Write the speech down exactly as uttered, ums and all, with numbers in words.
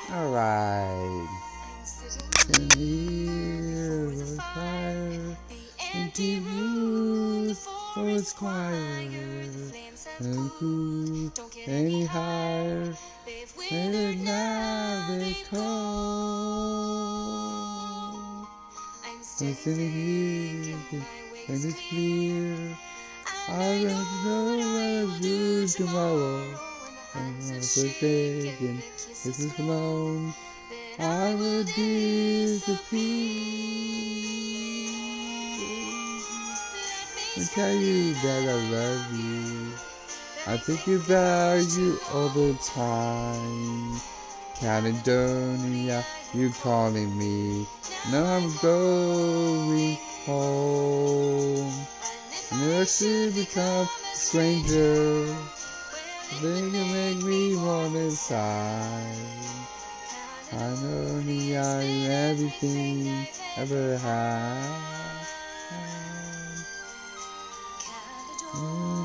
Alright. Can hear the fire, empty roof, oh it's quiet and cool. Any higher, let it not be cold. I'm sitting here and it's clear. I don't know what I'll do tomorrow. I'm so shaken, this is alone. I will disappear. I tell you that I love you. I think about you all the time. Caledonia, you calling me. Now I'm going home. Never should become a stranger. They can make me want inside. I know me, I'm everything ever had.